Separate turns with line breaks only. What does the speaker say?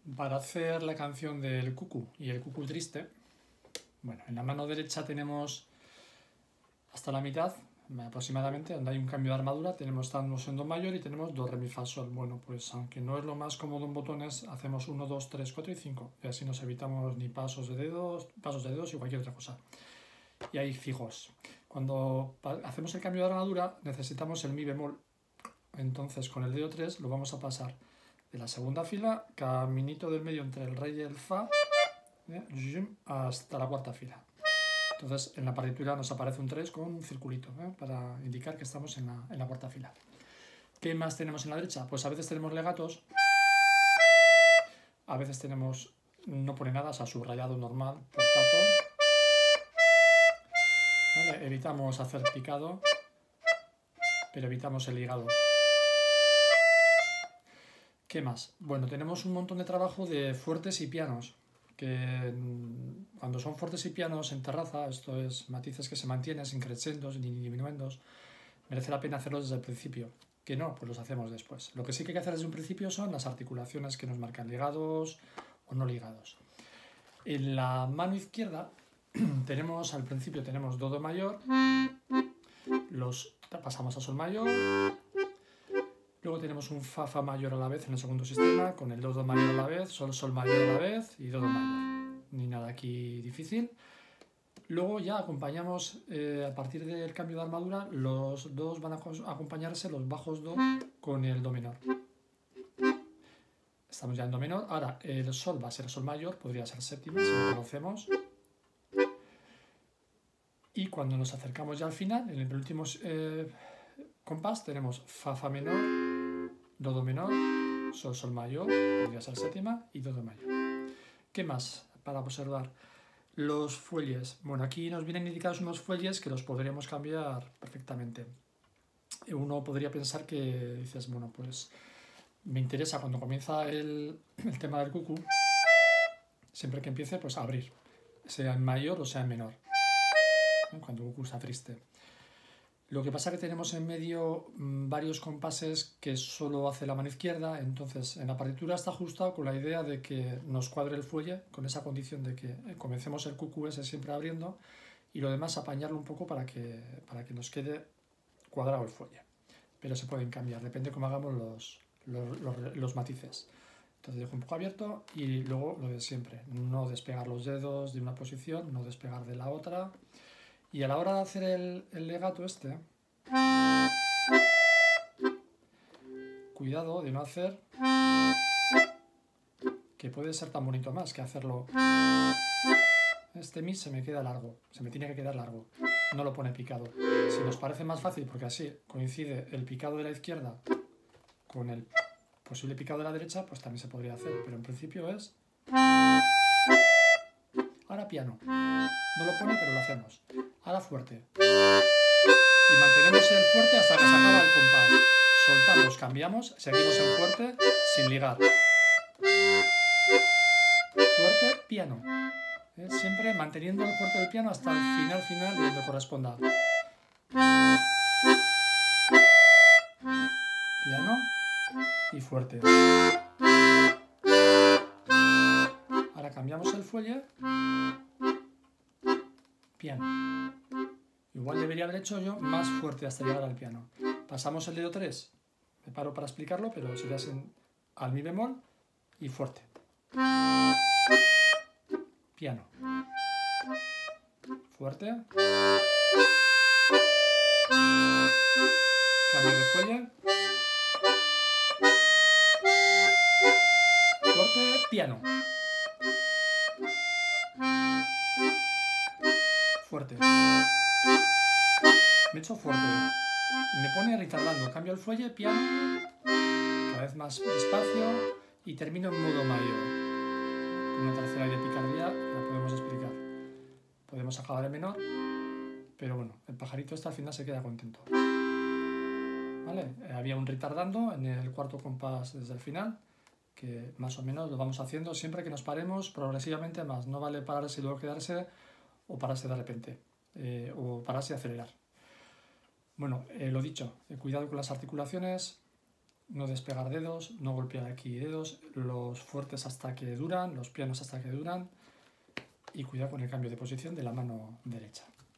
Para hacer la canción del cucú y el cucú triste, bueno, en la mano derecha tenemos hasta la mitad, aproximadamente, donde hay un cambio de armadura, estamos en do mayor y tenemos do, re, mi, fa, sol. Bueno, pues aunque no es lo más cómodo en botones, hacemos 1, 2, 3, 4 y 5, y así nos evitamos ni pasos de dedos y cualquier otra cosa. Y ahí fijos. Cuando hacemos el cambio de armadura necesitamos el mi bemol, entonces con el dedo 3 lo vamos a pasar de la segunda fila, caminito del medio entre el re y el fa, hasta la cuarta fila. Entonces en la partitura nos aparece un 3 con un circulito, para indicar que estamos en la cuarta fila. ¿Qué más tenemos en la derecha? Pues a veces tenemos legatos, a veces tenemos, no pone nada, o sea, subrayado normal, portato. ¿Vale? Evitamos hacer picado, pero evitamos el ligado. ¿Qué más? Bueno, tenemos un montón de trabajo de fuertes y pianos, que cuando son fuertes y pianos en terraza, esto es matices que se mantienen sin crescendos ni diminuendos, merece la pena hacerlos desde el principio. Que no, pues los hacemos después. Lo que sí que hay que hacer desde un principio son las articulaciones que nos marcan ligados o no ligados. En la mano izquierda tenemos, al principio tenemos do, do mayor, los pasamos a sol mayor. Luego tenemos un fa, fa mayor a la vez en el segundo sistema, con el do, do mayor a la vez, sol, sol mayor a la vez y do, do mayor. Ni nada aquí difícil. Luego ya acompañamos, a partir del cambio de armadura, los dos van a acompañarse, los bajos do, con el do menor. Estamos ya en do menor. Ahora el sol va a ser sol mayor, podría ser séptima si lo conocemos. Y cuando nos acercamos ya al final, en el penúltimo compás, tenemos fa, fa menor, do, do menor, sol, sol mayor, podría ser séptima, y do, do mayor. ¿Qué más para observar? Los fuelles. Bueno, aquí nos vienen indicados unos fuelles que los podríamos cambiar perfectamente. Uno podría pensar que dices, bueno, pues me interesa cuando comienza el tema del cucú, siempre que empiece, pues abrir, sea en mayor o sea en menor, cuando el cucú está triste. Lo que pasa es que tenemos en medio varios compases que solo hace la mano izquierda, entonces en la partitura está ajustado con la idea de que nos cuadre el fuelle, con esa condición de que comencemos el cucú ese siempre abriendo y lo demás apañarlo un poco para que nos quede cuadrado el fuelle. Pero se pueden cambiar, depende cómo hagamos los matices. Entonces dejo un poco abierto y luego lo de siempre, no despegar los dedos de una posición, no despegar de la otra. Y a la hora de hacer el legato este, cuidado de no hacer, que puede ser tan bonito más que hacerlo. Este mi se me queda largo, se me tiene que quedar largo, no lo pone picado. Si nos parece más fácil, porque así coincide el picado de la izquierda con el posible picado de la derecha, pues también se podría hacer, pero en principio es... Ahora piano, no lo pone pero lo hacemos. Ahora fuerte. Y mantenemos el fuerte hasta que se acaba el compás. Soltamos, cambiamos, seguimos en fuerte sin ligar. Fuerte, piano. Siempre manteniendo el fuerte del piano hasta el final donde corresponda. Piano y fuerte. Ahora cambiamos el fuelle. Piano. Igual debería haber hecho yo más fuerte hasta llegar al piano. Pasamos el dedo 3. Me paro para explicarlo, pero sería al mi bemol y fuerte. Piano. Fuerte. Cambio de fuelle. Fuerte, piano. Fuerte. Me echo fuerte. Me pone retardando. Cambio el fuelle, piano. Cada vez más despacio. Y termino en modo mayor. Una tercera de picardía la podemos explicar. Podemos acabar en menor. Pero bueno, el pajarito al final se queda contento. ¿Vale? Había un retardando en el cuarto compás desde el final, que más o menos lo vamos haciendo siempre que nos paremos progresivamente más. No vale pararse y luego quedarse o pararse de repente, o pararse y acelerar. Bueno, lo dicho, cuidado con las articulaciones, no despegar dedos, no golpear aquí dedos, los fuertes hasta que duran, los pianos hasta que duran, y cuidado con el cambio de posición de la mano derecha.